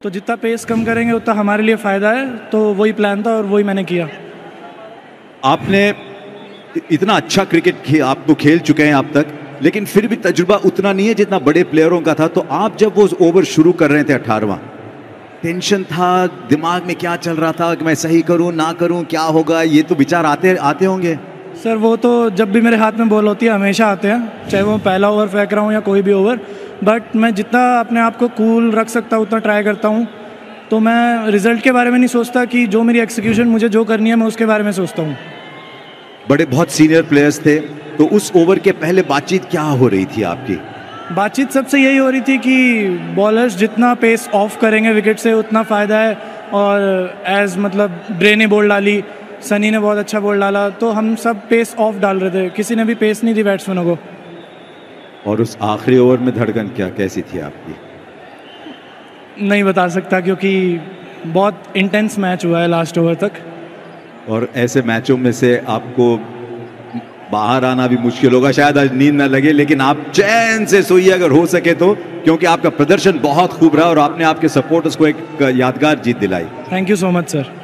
तो जितना पेस कम करेंगे उतना हमारे लिए फ़ायदा है, तो वही प्लान था और वही मैंने किया। आपने इतना अच्छा क्रिकेट आप तो खेल चुके हैं अब तक, लेकिन फिर भी तजुर्बा उतना नहीं है जितना बड़े प्लेयरों का था। तो आप जब वो ओवर शुरू कर रहे थे 18वां, टेंशन था दिमाग में, क्या चल रहा था कि मैं सही करूं ना करूं, क्या होगा, ये तो विचार आते होंगे। सर वो तो जब भी मेरे हाथ में बॉल होती है हमेशा आते हैं, चाहे वो पहला ओवर फेंक रहा हूँ या कोई भी ओवर। बट मैं जितना अपने आप को कूल रख सकता हूँ उतना ट्राई करता हूँ। तो मैं रिजल्ट के बारे में नहीं सोचता, कि जो मेरी एक्सिक्यूशन मुझे जो करनी है मैं उसके बारे में सोचता हूँ। बड़े बहुत सीनियर प्लेयर्स थे, तो उस ओवर के पहले बातचीत क्या हो रही थी आपकी? बातचीत सबसे यही हो रही थी कि बॉलर्स जितना पेस ऑफ करेंगे विकेट से उतना फ़ायदा है। और मतलब ड्रे ने बॉल डाली, सनी ने बहुत अच्छा बॉल डाला, तो हम सब पेस ऑफ डाल रहे थे, किसी ने भी पेस नहीं दी बैट्समैनों को। और उस आखिरी ओवर में धड़कन कैसी थी आपकी? नहीं बता सकता, क्योंकि बहुत इंटेंस मैच हुआ है लास्ट ओवर तक। और ऐसे मैचों में से आपको बाहर आना भी मुश्किल होगा, शायद आज नींद ना लगे, लेकिन आप चैन से सोइए अगर हो सके तो, क्योंकि आपका प्रदर्शन बहुत खूब रहा और आपने आपके सपोर्टर्स को एक यादगार जीत दिलाई। Thank you so much sir.